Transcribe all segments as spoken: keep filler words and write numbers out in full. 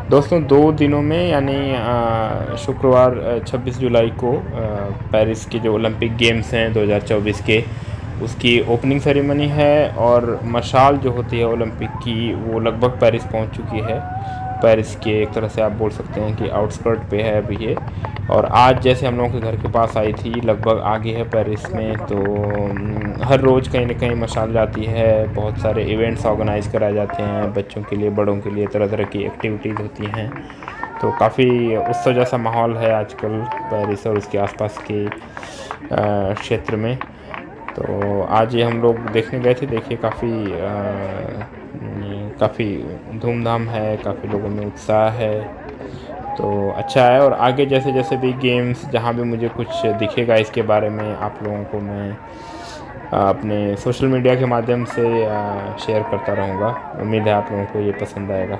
दोस्तों दो दिनों में यानी अ, शुक्रवार अ, छब्बीस जुलाई को अ, पेरिस के जो ओलंपिक गेम्स हैं दो हज़ार चौबीस के, उसकी ओपनिंग सेरेमनी है और मशाल जो होती है ओलंपिक की वो लगभग पेरिस पहुंच चुकी है। पेरिस के एक तरह से आप बोल सकते हैं कि आउटस्कर्ट पे है अभी ये। और आज जैसे हम लोगों के घर के पास आई थी, लगभग आगे है पेरिस में। तो अम, हर रोज़ कहीं ना कहीं मशाल जाती है। बहुत सारे इवेंट्स ऑर्गेनाइज कराए जाते हैं बच्चों के लिए, बड़ों के लिए, तरह तरह की एक्टिविटीज़ होती हैं। तो काफ़ी उत्सव जैसा माहौल है आजकल पेरिस और उसके आसपास के अ, क्षेत्र में। तो आज ये हम लोग देखने गए थे। देखिए काफ़ी काफ़ी धूमधाम है, काफ़ी लोगों में उत्साह है। तो अच्छा है। और आगे जैसे जैसे भी गेम्स, जहाँ भी मुझे कुछ दिखेगा इसके बारे में, आप लोगों को मैं अ, अपने सोशल मीडिया के माध्यम से अ, शेयर करता रहूँगा। उम्मीद है आप लोगों को ये पसंद आएगा।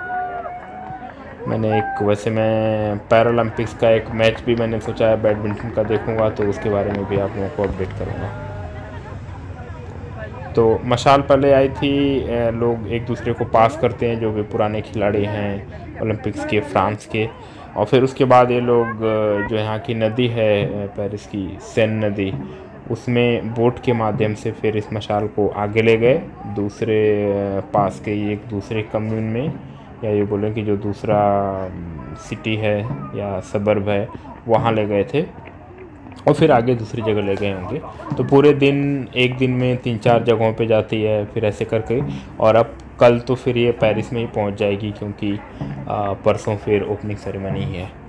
मैंने एक वैसे मैं पैरालंपिक्स का एक मैच भी मैंने सोचा है बैडमिंटन का देखूंगा, तो उसके बारे में भी आप लोगों को अपडेट करूंगा। तो मशाल पहले आई थी। अ, लोग एक दूसरे को पास करते हैं जो भी पुराने खिलाड़ी हैं ओलंपिक्स के, फ्रांस के। और फिर उसके बाद ये लोग अ, जो यहाँ की नदी है अ, पेरिस की सेन नदी, उसमें बोट के माध्यम से फिर इस मशाल को आगे ले गए दूसरे अ, पास के एक दूसरे कम्यून में, या ये बोलें कि जो दूसरा सिटी है या सबर्ब है, वहाँ ले गए थे। और फिर आगे दूसरी जगह ले गए होंगे। तो पूरे दिन, एक दिन में तीन चार जगहों पे जाती है फिर ऐसे करके। और अब कल तो फिर ये पेरिस में ही पहुंच जाएगी, क्योंकि आ, परसों फिर ओपनिंग सेरेमनी है।